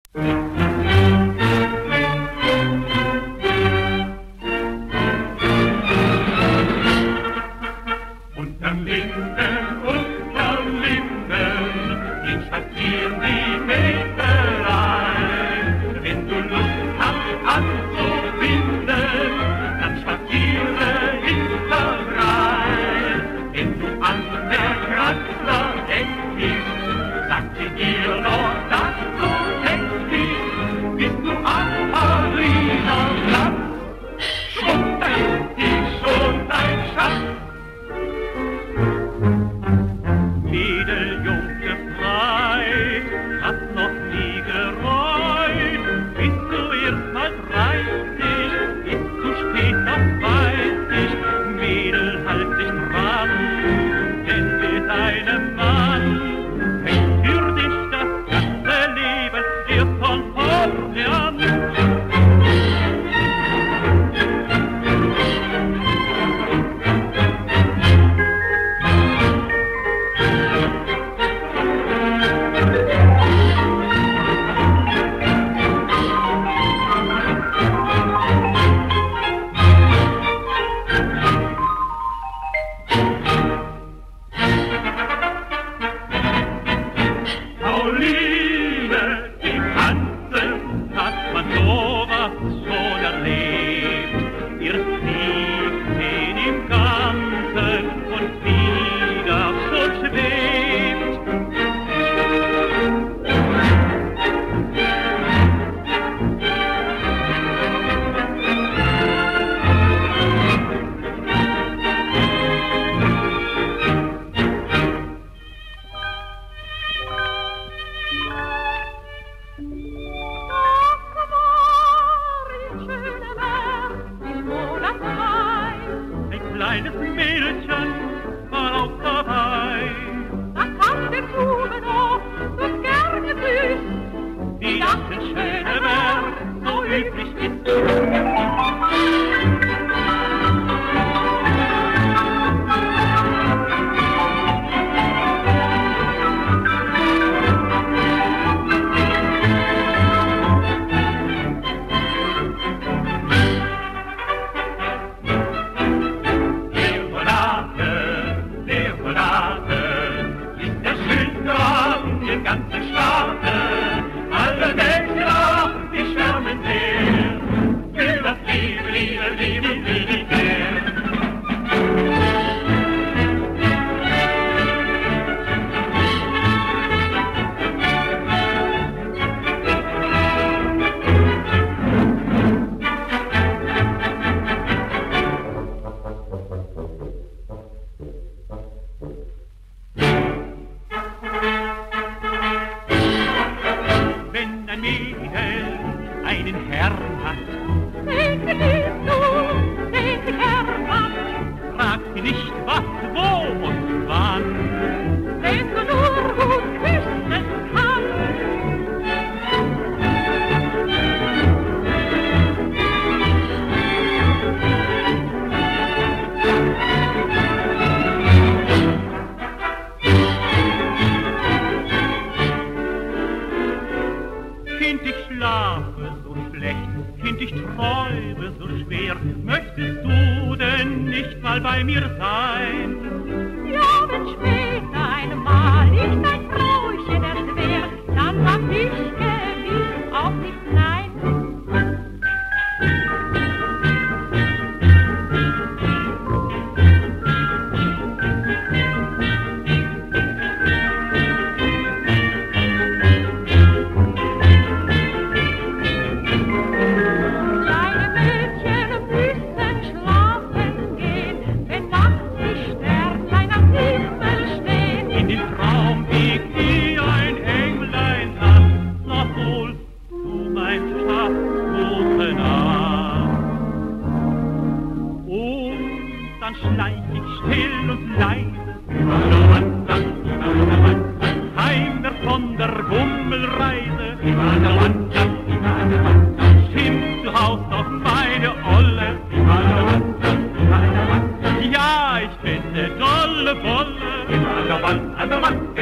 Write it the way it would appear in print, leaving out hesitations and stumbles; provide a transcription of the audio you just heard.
Unterm Linden, gehen spazieren die Mägdelein. Wenn du Lust hast anzubinden, dann spaziere hinterrein. Wenn du an der Kranzler denkst, sagt sie dir noch, dass du denkst, bist du am Pariser Platz. Schon dein Schatz. Mädeljunge frei, hat noch nie gereut, bist du erst mal 30, ist zu spät, das weiß ich. Mädel, halt dich dran, denn mit deinem Mann fängt für dich das ganze Leben erst von vorne an. Pauline, im Ganzen hat man sowas schon erlebt. Erst 17 im Ganzen und wieder schon schwebt. Kleines Mädchen war auch dabei. Das hat der Bube noch so gerne süß, Wie das in Schöneberg so üblich ist. Ganze Staaten, alle Menschen lachen, die schwärmen sehr für das Leben, Leben, Leben, Militär. Einen Herrn hat, den liebst du, den dich ermat. frag sie nicht was, wo und wann, Wenn du nur gut küssen kannst. Kind, ich schlafe so schlecht, Kind, ich träume so schwer. Möchtest du denn nicht mal bei mir sein? Ja, wenn später einmal ich dein Frauchen erst wär, dann sag ich gewiss auch nicht nein. Dann schleich ich still und leise über der Wand, heim von der Bummelreise. Über der Wand, stimmt zu Haus auf meine Olle. Über der Wand, ja, ich bin ne dolle Bolle. Über der Wand,